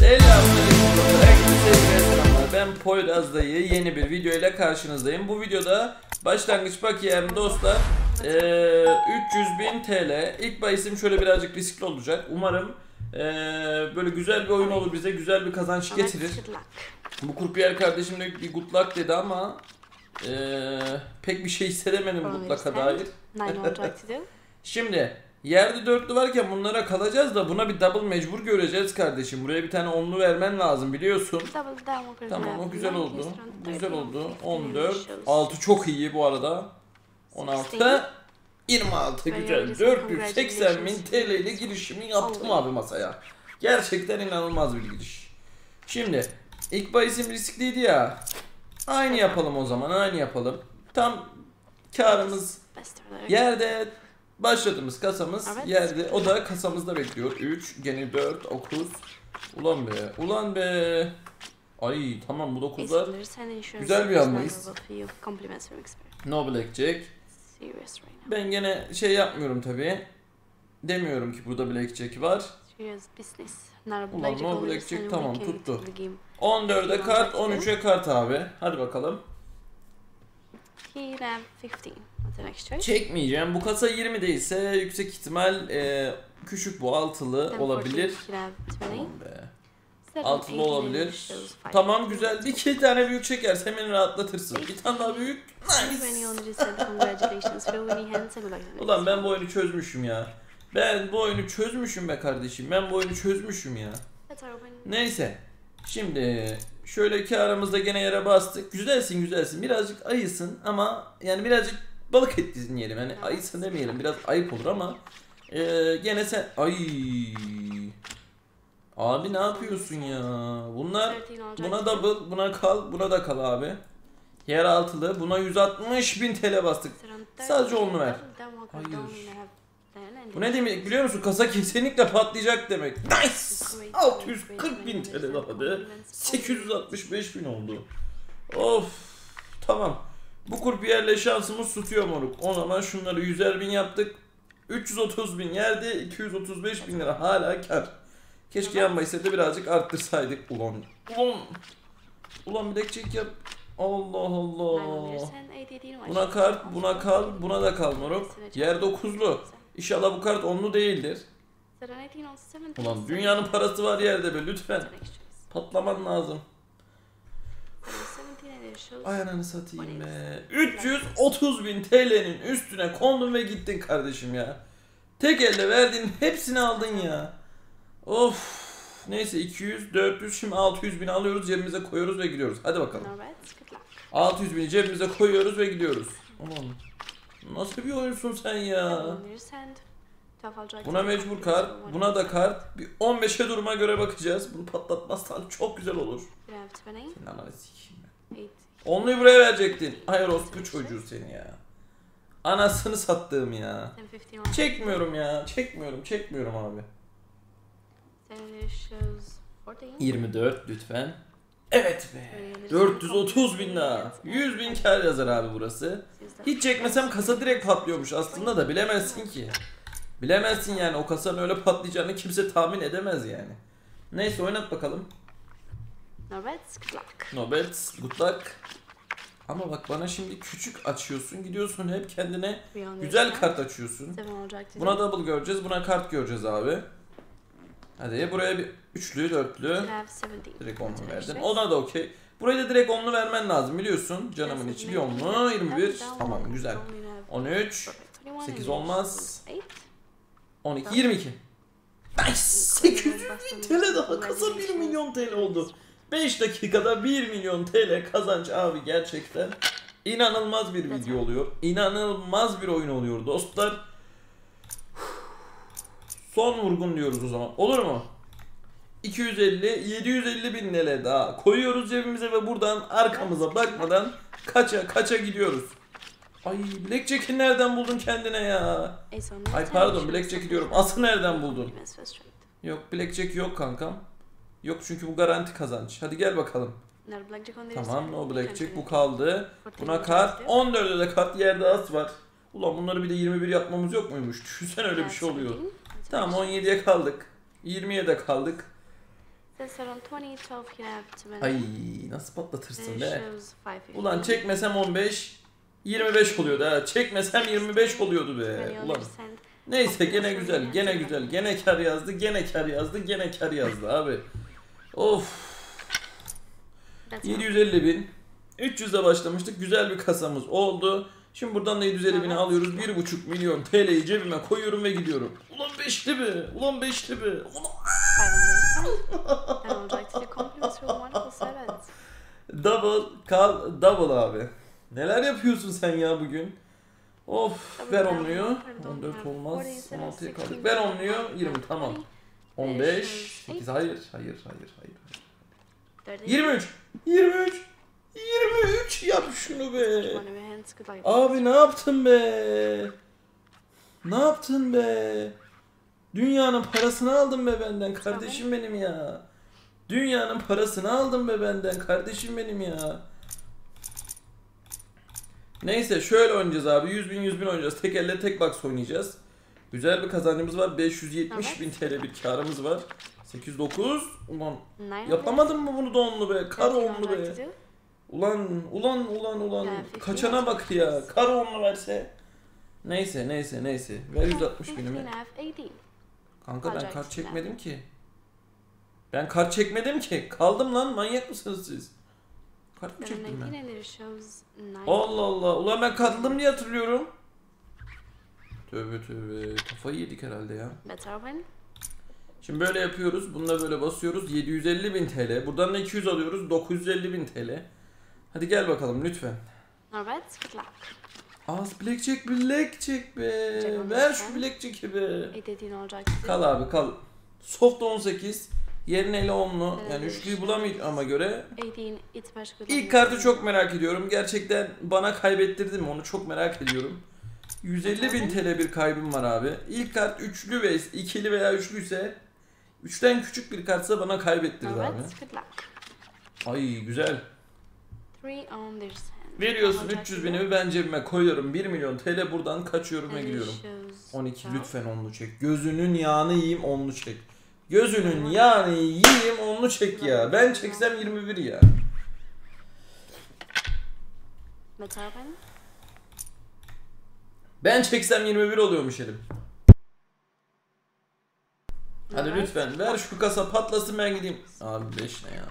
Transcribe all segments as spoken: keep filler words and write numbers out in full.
Selamünaleyküm. Herkese selamlar. Ben Poyraz dayı, yeni bir video ile karşınızdayım. Bu videoda başlangıç bakiyem dostlar ee, üç yüz bin T L. İlk bahisim şöyle birazcık riskli olacak. Umarım ee, böyle güzel bir oyun olur, bize güzel bir kazanç getirir. Bu kurpiyer kardeşim de bir good luck dedi ama ee, pek bir şey hissedemedim good luck'a dair. Şimdi yerde dörtlü varken bunlara kalacağız da buna bir double mecbur göreceğiz kardeşim. Buraya bir tane onlu vermen lazım biliyorsun. Tamam, o güzel oldu. Güzel oldu. on dört. altı çok iyi bu arada. on altı. yirmi altı güzel. dört yüz seksen bin T L ile girişimi yaptım abi masaya. Gerçekten inanılmaz bir giriş. Şimdi ilk bahisim riskliydi ya. Aynı yapalım o zaman. Aynı yapalım. Tam karımız yerde. Başladığımız kasamız evet, yerde. O da kasamızda bekliyor. üç, gene dört, dokuz. Ulan be. Ulan be. Ay tamam, bu dokuzlar güzel bir almayız. No blackjack. Ben gene şey yapmıyorum tabi. Demiyorum ki burada blackjack var. Ulan no blackjack tamam tuttu. on dörde kart, on üçe kart abi. Hadi bakalım. Çekmeyeceğim. Bu kasa yirmi değilse yüksek ihtimal e, küçük bu altılı olabilir. Tamam be. Altılı olabilir. Tamam güzel. Bir iki tane büyük çekerse beni rahatlatırsın. Bir tane daha büyük. Nice. Ulan ben bu oyunu çözmüşüm ya. Ben bu oyunu çözmüşüm be kardeşim. Ben bu oyunu çözmüşüm ya. Neyse. Şimdi şöyle iki aramızda gene yere bastık. Güzelsin güzelsin. Birazcık ayısın ama yani birazcık balık et dinleyelim. Yani ayısın demeyelim. Biraz ayıp olur ama ee, gene sen ay abi ne yapıyorsun ya? Bunlar buna double, buna kal, buna da kal abi. Yer altılı. Buna yüz altmış bin T L bastık. Sadece onu ver. Hayır. Bu ne demek biliyor musun? Kasa kesinlikle patlayacak demek. Nice. altı yüz kırk bin T L daha. sekiz yüz altmış beş bin oldu. Of. Tamam. Bu kurpiyerle şansımız tutuyor moruk. O zaman şunları yüzer bin yaptık. üç yüz otuz bin yerde, iki yüz otuz beş bin lira hala kar. Keşke yan bahise de birazcık arttırsaydık. Ulan. Ulan. Ulan blackjack yap. Allah Allah. Buna kart, buna kal, buna da kal moruk. Yer dokuzlu. İnşallah bu kart onlu değildir. Ulan dünyanın parası var yerde be, lütfen. Patlaman lazım. Ay ananı satayım be. üç yüz otuz bin T L'nin üstüne kondun ve gittin kardeşim ya. Tek elde verdiğin hepsini aldın ya. Of. Neyse iki yüz, dört yüz, şimdi altı yüz bin alıyoruz, cebimize koyuyoruz ve gidiyoruz. Hadi bakalım. altı yüz bini cebimize koyuyoruz ve gidiyoruz. Aman. Nasıl bir oyunsun sen ya? Buna mecbur kart, buna da kart. Bir on beşe duruma göre bakacağız. Bunu patlatmazsan çok güzel olur. Senin ananı sikeyim ben. Onluyu buraya verecektin. Hayır orospu çocuğu seni ya. Anasını sattığım ya. Çekmiyorum ya. Çekmiyorum, çekmiyorum abi. yirmi dört lütfen. Evet be. dört yüz otuz bin daha. yüz bin kar yazar abi burası. Hiç çekmesem kasa direkt patlıyormuş aslında da bilemezsin ki. Bilemezsin yani, o kasanın öyle patlayacağını kimse tahmin edemez yani. Neyse oynat bakalım. No bets, good luck. No bets, good luck. Ama bak bana şimdi küçük açıyorsun, gidiyorsun hep kendine güzel kart açıyorsun. Buna double göreceğiz, buna kart göreceğiz abi. Hadi buraya bir üçlü, dörtlü. Direkt onlu verdin. Ona da okey. Buraya da direkt onlu vermen lazım biliyorsun. Canımın içi bir onlu. yirmi bir. Tamam güzel. on üç. sekiz olmaz. on iki. yirmi iki. Nice. sekiz yüz bin T L daha kasa bir milyon T L oldu. beş dakikada bir milyon T L kazanç abi, gerçekten. İnanılmaz bir video oluyor. İnanılmaz bir oyun oluyor dostlar. Son vurgun diyoruz o zaman. Olur mu? iki yüz elli, yedi yüz elli bin T L daha koyuyoruz cebimize ve buradan arkamıza bakmadan kaça kaça gidiyoruz. Ay blackjack'i nereden buldun kendine ya? Ay pardon, blackjack'i diyorum. Aslı nereden buldun? Yok blackjack yok kankam. Yok çünkü bu garanti kazanç. Hadi gel bakalım. Tamam no blackjack, bu kaldı. Buna kart. on dörde de kart, yerde as var. Ulan bunları bir de yirmi bir yapmamız yok muymuş? Düşünsene öyle bir şey oluyor. Tamam on yediye kaldık. yirmiye de kaldık. Ay nasıl patlatırsın be. Ulan çekmesem on beş, yirmi beş oluyordu ha. Çekmesem yirmi beş oluyordu be. Ulan. Neyse gene güzel, gene güzel. Gene kar yazdı, gene kar yazdı, gene kar yazdı abi. Of. yedi yüz elli bin. üç yüzle başlamıştık. Güzel bir kasamız oldu. Şimdi buradan da yedi yüz elli bini alıyoruz. bir buçuk milyon T L'yi cebime koyuyorum ve gidiyorum. Ulan beşli mi? Ulan beşli mi? Ulan. Double kal double abi. Neler yapıyorsun sen ya bugün? Of ver onluyu. on dört olmaz. on altıya kaldık. Ver onluyu. yirmi tamam. on beş. sekiz hayır. Hayır hayır hayır. yirmi üç. yirmi üç. yirmi üç yap şunu be. Abi ne yaptın be? Ne yaptın be? Dünyanın parasını aldın be benden kardeşim benim ya. Dünyanın parasını aldın be benden kardeşim benim ya. Neyse şöyle oynayacağız abi. yüz bin yüz bin oynayacağız. Tek elle tek box oynayacağız. Güzel bir kazancımız var. beş yüz yetmiş bin T L bir karımız var. sekiz yüz dokuz. Ulan yapamadın mı bunu da onlu be? Kar onlu be. Ulan ulan ulan ulan. Kaçana bak ya. Kar onlu verse. Neyse neyse neyse. Ver yüz altmış binimi. Kanka ben kart çekmedim ki. Ben kart çekmedim ki. Kaldım lan, manyak mısınız siz? Kart mı çektim ben? Allah Allah. Ulan ben katıldım diye hatırlıyorum. Tövbe tövbe. Kafayı yedik herhalde ya. Şimdi böyle yapıyoruz. Bununla böyle basıyoruz. yedi yüz elli bin T L. Buradan da iki yüz alıyoruz. dokuz yüz elli bin T L. Hadi gel bakalım lütfen. Az blackjack blackjack be. Ver şu blackjack'i be. Kal abi kal. Soft on sekiz. Yerine ile onlu. Yani üçlüyü bulamayacağıma göre. İlk kartı çok merak ediyorum. Gerçekten bana kaybettirdin mi onu çok merak ediyorum. yüz elli bin T L bir kaybım var abi. İlk kart üçlü ve ikili veya üçlüyse, üçten küçük bir kartsa bana kaybettirdi abi. Ay güzel. Veriyorsun üç yüz binimi ben cebime koyuyorum. bir milyon T L buradan kaçıyorum ve gidiyorum. on iki lütfen onlu çek. Gözünün yağını yiyeyim onlu çek. Gözünün yağını yiyeyim onlu çek ya. Ben çeksem yirmi bir ya. Ben çeksem yirmi bir oluyormuş elim. Hadi lütfen ver şu kasa patlasın ben gideyim. Abi beş ne ya?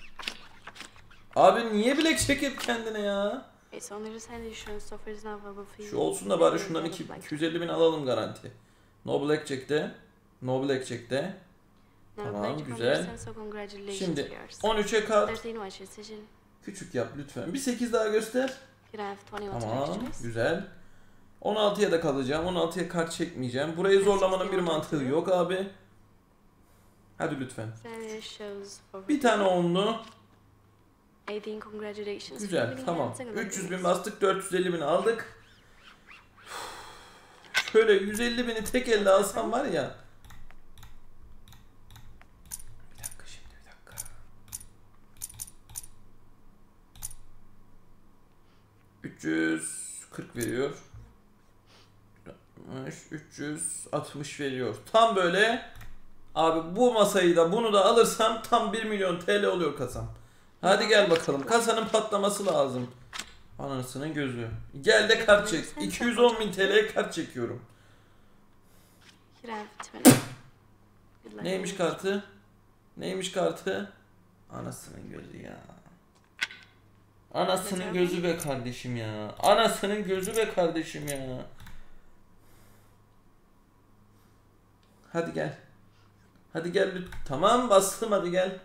Abi niye bilek çekip kendine ya? Şu olsun da bari şundan iki yüz elli bin alalım garanti. No Blackjack'te. No Blackjack'te. Tamam güzel. Şimdi on üçe kal. Küçük yap lütfen. Bir sekiz daha göster. Tamam güzel. on altıya da kalacağım. on altıya kart çekmeyeceğim. Burayı zorlamanın bir mantığı yok abi. Hadi lütfen. Bir tane onlu. Güzel tamam. üç yüz bin bastık, dört yüz elli bin aldık. Şöyle yüz elli bini tek elde alsam var ya. Bir dakika şimdi bir dakika. üç yüz kırk veriyor. üç yüz altmış veriyor. Tam böyle. Abi bu masayı da bunu da alırsam tam bir milyon T L oluyor kasam. Hadi gel bakalım. Kasanın patlaması lazım. Anasının gözü. Gel de kart çek. iki yüz on bin T L'ye kart çekiyorum. Neymiş kartı? Neymiş kartı? Anasının gözü ya. Anasının gözü be kardeşim ya. Anasının gözü be kardeşim ya. Hadi gel. Hadi gel lütfen. Tamam bastım hadi gel.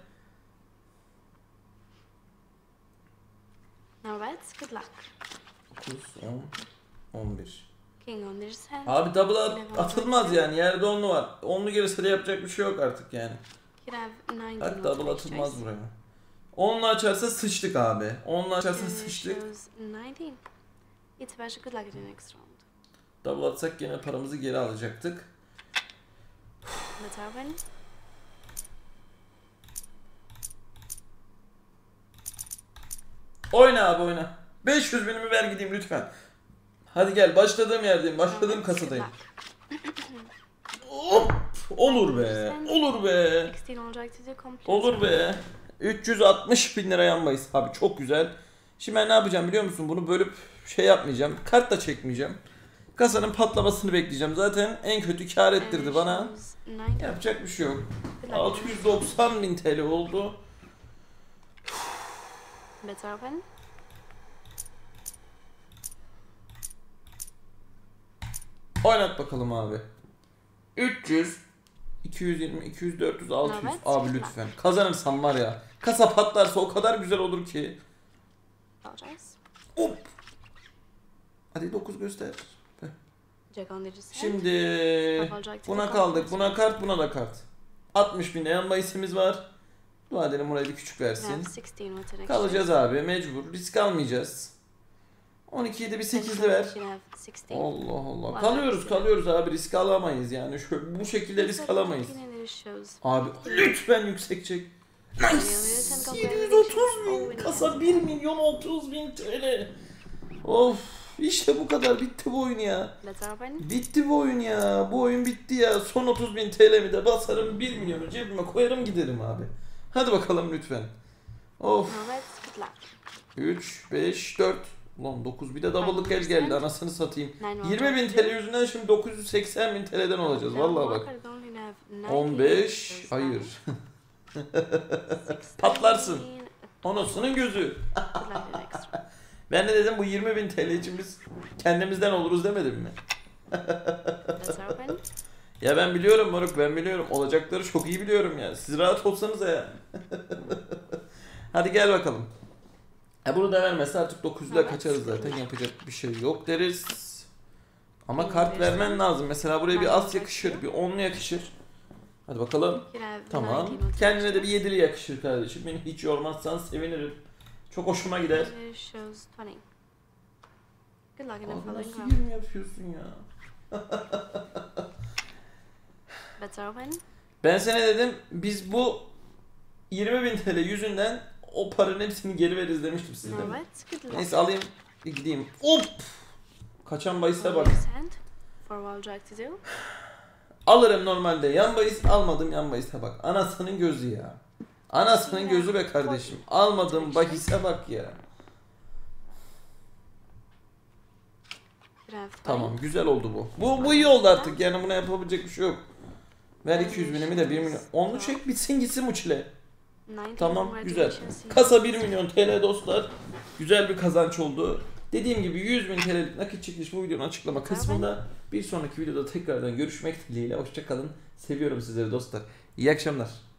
Good luck. dokuz, on, on bir. Abi double at atılmaz yani. Yerde onlu var. Onlu gelirse de yapacak bir şey yok artık yani. Bak double atılmaz buraya. Onlu açarsa sıçtık abi. Onlu açarsa sıçtık. Double atsak yine paramızı geri alacaktık. Oyna abi oyna. beş yüz binimi ver gideyim lütfen. Hadi gel başladığım yerdeyim. Başladığım kasadayım. Hop. olur be. Olur be. Olur be. üç yüz altmış bin lira yan bahis. Abi çok güzel. Şimdi ben ne yapacağım biliyor musun? Bunu bölüp şey yapmayacağım. Kart da çekmeyeceğim. Kasanın patlamasını bekleyeceğim. Zaten en kötü kar ettirdi bana. Yapacak bir şey yok. altı yüz doksan bin T L oldu. Oynat bakalım abi. üç yüz, iki yüz yirmi, iki yüz, dört yüz, altı yüz. Abi lütfen. Kazanırsam var ya. Kasa patlarsa o kadar güzel olur ki. Hop. Hadi dokuz göster. Şimdi buna kaldık. Buna kart, buna da kart. altmış bin yan bahisimiz var. Dua edelim orayı bir küçük versin. Kalacağız abi mecbur. Risk almayacağız. on ikiyi de bir sekizli ver. Allah Allah. Kalıyoruz kalıyoruz abi, risk alamayız yani. Şu, bu şekilde risk alamayız. Abi lütfen yüksek çek. Nice. yedi yüz otuz bin. Kasa bir milyon otuz bin T L. Of. İşte bu kadar. Bitti bu oyun ya. Bitti bu oyun ya. Bu oyun bitti ya. Son otuz bin T L'mi de basarım. bir milyonu cebime koyarım giderim abi. Hadi bakalım lütfen. Of. üç, beş, dört. Ulan dokuz, bir de double'lık el geldi. Anasını satayım. yirmi bin T L yüzünden şimdi dokuz yüz seksen bin T L'den olacağız. Vallahi bak. on beş. Hayır. Patlarsın. Onosunun gözü. Ben de dedim bu yirmi bin T L için biz kendimizden oluruz demedim mi? Ya ben biliyorum moruk, ben biliyorum. Olacakları çok iyi biliyorum ya. Siz rahat olsanız ya. Hadi gel bakalım. E bunu da vermezse artık dokuz yüzle kaçarız zaten. Yapacak bir şey yok deriz. Ama kart vermen lazım. Mesela buraya bir az yakışır, bir onlu yakışır. Hadi bakalım. Tamam. Kendine de bir yedili yakışır kardeşim. Beni hiç yormazsan sevinirim. Çok hoşuma gider. Abi nasıl yirmi yapıyorsun ya? Ben sana dedim biz bu yirmi bin T L yüzünden o paranın hepsini geri veririz demiştim size. Neyse alayım bir gideyim. Hop! Kaçan bahise bak. Alırım normalde yan bahis, almadım yan bahise bak. Anasının gözü ya. Anasının gözü be kardeşim. Almadım bahise bak ya. Tamam güzel oldu bu. Bu, bu iyi oldu artık yani, buna yapabilecek bir şey yok. Ver iki yüz binimi de bir milyon. Onlu çek bitsin gitsin bu çile. Tamam güzel. Kasa bir milyon T L dostlar. Güzel bir kazanç oldu. Dediğim gibi yüz bin T L'lik nakit çekiliş bu videonun açıklama kısmında. Bir sonraki videoda tekrardan görüşmek dileğiyle. Hoşça kalın. Seviyorum sizleri dostlar. İyi akşamlar.